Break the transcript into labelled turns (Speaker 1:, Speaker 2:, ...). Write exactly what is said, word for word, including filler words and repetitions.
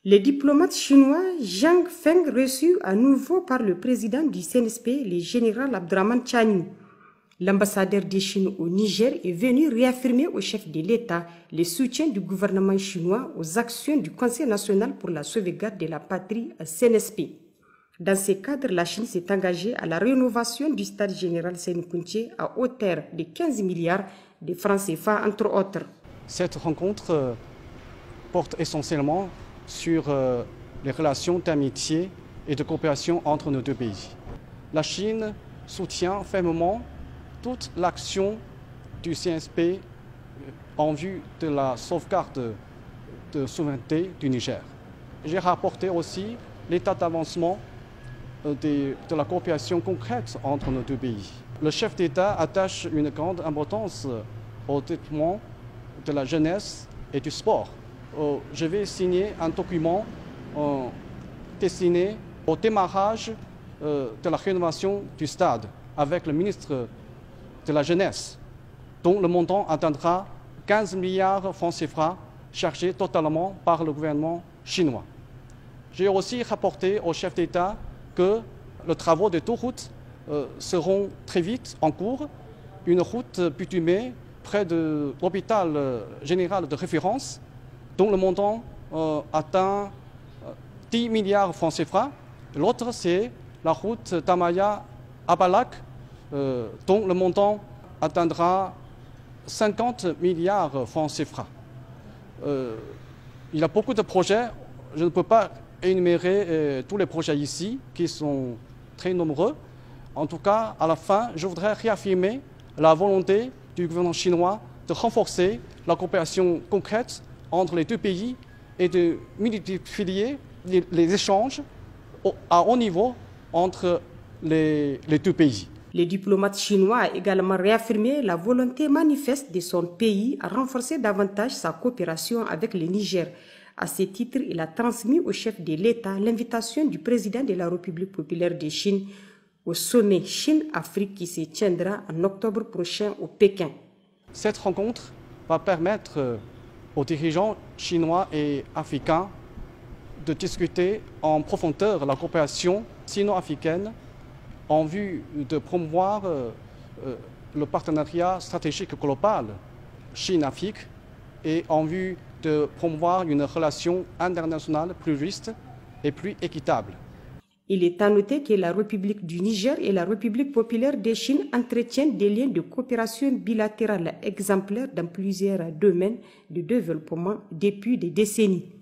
Speaker 1: Le diplomate chinois Zhang Feng, reçu à nouveau par le président du C N S P, le général Abdrahman Chani. L'ambassadeur de Chine au Niger est venu réaffirmer au chef de l'État le soutien du gouvernement chinois aux actions du Conseil national pour la sauvegarde de la patrie à C N S P. Dans ce cadre, la Chine s'est engagée à la rénovation du stade général Séné-Kountché à hauteur de quinze milliards de francs C F A, entre autres.
Speaker 2: Cette rencontre porte essentiellement sur les relations d'amitié et de coopération entre nos deux pays. La Chine soutient fermement toute l'action du C N S P en vue de la sauvegarde de souveraineté du Niger. J'ai rapporté aussi l'état d'avancement de, de la coopération concrète entre nos deux pays. Le chef d'État attache une grande importance au développement de la jeunesse et du sport. Je vais signer un document destiné au démarrage de la rénovation du stade avec le ministre de la Jeunesse, dont le montant atteindra quinze milliards de francs C F A, chargés totalement par le gouvernement chinois. J'ai aussi rapporté au chef d'État que les travaux de deux routes euh, seront très vite en cours. Une route bitumée près de l'hôpital général de référence, dont le montant euh, atteint dix milliards de francs C F A. L'autre, c'est la route d'Amaya-Abalak, euh, dont le montant atteindra cinquante milliards de francs C F A. Euh, il y a beaucoup de projets. Je ne peux pas énumérer euh, tous les projets ici, qui sont très nombreux. En tout cas, à la fin, je voudrais réaffirmer la volonté du gouvernement chinois de renforcer la coopération concrète entre les deux pays et de multiplier les, les échanges au, à haut niveau entre les, les deux pays.
Speaker 1: Le diplomate chinois a également réaffirmé la volonté manifeste de son pays à renforcer davantage sa coopération avec le Niger. À ce titre, il a transmis au chef de l'État l'invitation du président de la République populaire de Chine au sommet Chine-Afrique qui se tiendra en octobre prochain au Pékin.
Speaker 2: Cette rencontre va permettre aux dirigeants chinois et africains de discuter en profondeur la coopération sino-africaine en vue de promouvoir euh, le partenariat stratégique global Chine-Afrique et en vue de promouvoir une relation internationale plus juste et plus équitable.
Speaker 1: Il est à noter que la République du Niger et la République populaire de Chine entretiennent des liens de coopération bilatérale exemplaires dans plusieurs domaines de développement depuis des décennies.